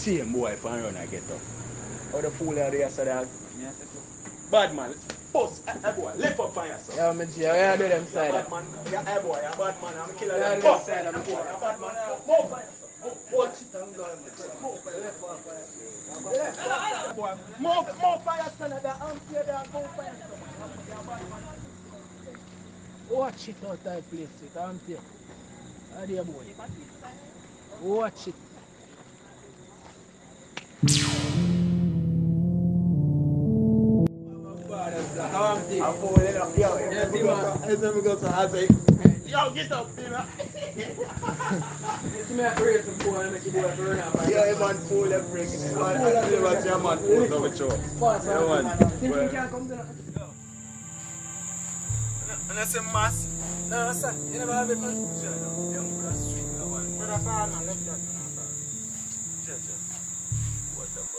same boy for run I get up. How the fool are there, so that? Bad man. Boss, hey boy, lift up fire, sir. Yeah, I'm G, I do them side. Bad man. Yeah, hey boy, yeah, bad man. I'm killing them. Boss, side, I'm killing them. Bad man. More fire, sir. Watch it and go. More fire, left fire. Boy, more fire, son. I'm here, go fire, sir. Yeah, bad man. Watch it out that place, it I'm here. How there, boy? Watch it. I'm falling up. Yo, let me go to Isaac. Yo, get up, man. See me at race and pull and make you boy burn up. Yeah, man, fool them breaking it. Man, I tell you what, your man, fool them with you. Fast, man. Can't come to that. And I say mass. No, sir. You never have it, man. Sure, no. Young brother, sweet, no one. Brother, fall, man. Left that. Sure. What's up, bro?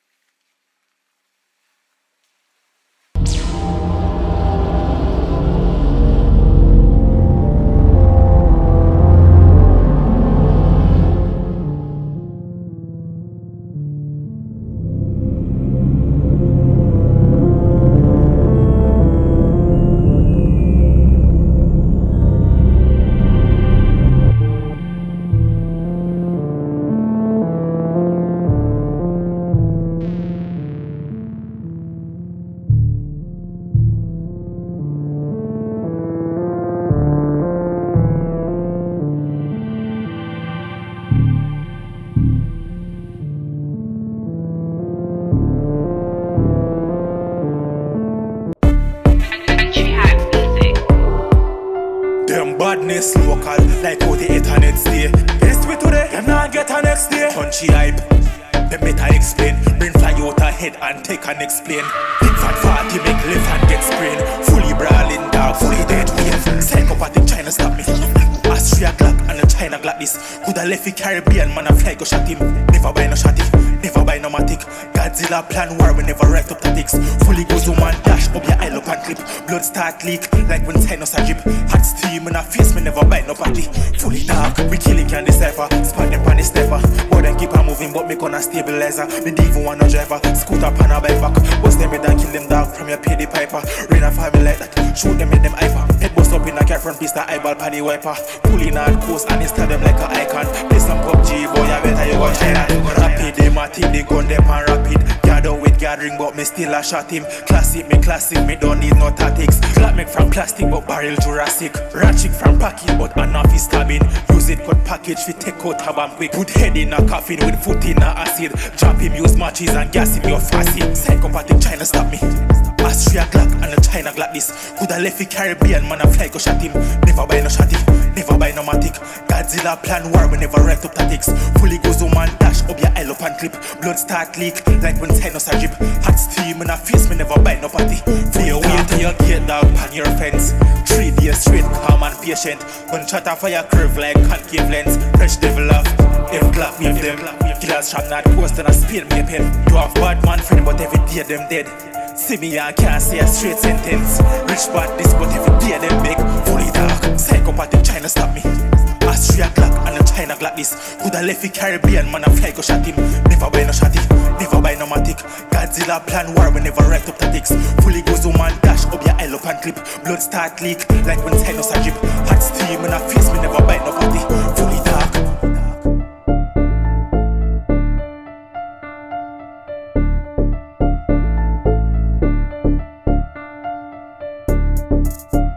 Badness local, like how the internet stay. This way today, them not get a next day. Punchy hype, them better explain. Bring fly out a head and take and explain. Big fat party make live and get sprained. Fully brawling dog, fully dead wave. Psychopathic China stop me. Austria Glock and a China Glock this. Coulda left the Caribbean man a fly go shot him. Never buy no shotty, never buy no matic. Godzilla plan war we never write up tactics. Fully go zoom and dash up your eye up and clip. Blood start leak like when Thanos a drip. Hot steam in a face me never buy no party. Fully dark, we killing can decipher. Spot them pan the stepper. Boy them keep on moving but me gonna stabilizer. Me don't even want no driver. Scooter pan a bike back. Bust them head and kill them dog from your pay the piper. Rain a family like that. Shoot them in them hyper. Head bust up in a car front piece the eyeball pan the wiper. Pulling hard coast and insta them like a icon. Play some PUBG boy I better you go China. Rapid them a take the gun them and rapid. Gather with gathering but me still a shot him. Classic me don't need no tactics. Clap make from plastic but barrel Jurassic. Ratchet from pocket but enough is stabbing. Use it cut package fi take out tab and quick. Put head in a coffin with foot in a acid. Drop him use matches and gas him your fussy. Psychopathic China stop me. Austria Glock and a China Glock this. Coulda left the Caribbean man a fly go shot him. Never buy no shotty, never buy no matic. Godzilla plan war we never write up tactics. Fully go zoom and dash up your eye up and clip. Blood start leak like when Thanos a drip. Hot steam in a face me never buy no party. For your way till you get dog pan your fence. 3 days straight calm and patient. Gun shot off your curve like concave lens. Fresh devil off, if Glock wave them. Killers from that coast and a spear me a pen. You have bad man friend but every day them dead. See me I can't say a straight sentence. Rich bad this but every day them big. Fully dark, psychopathic China stop me. Austria Glock and a China Glock this. Coulda left the Caribbean man a fly go shot him. Never buy no shotty, never buy no matic. Godzilla plan war we never write up tactics. Fully go zoom and dash up your eye up and clip. Blood start leak like when Thanos a drip. Hot steam in a face me never buy no party. Fully dark.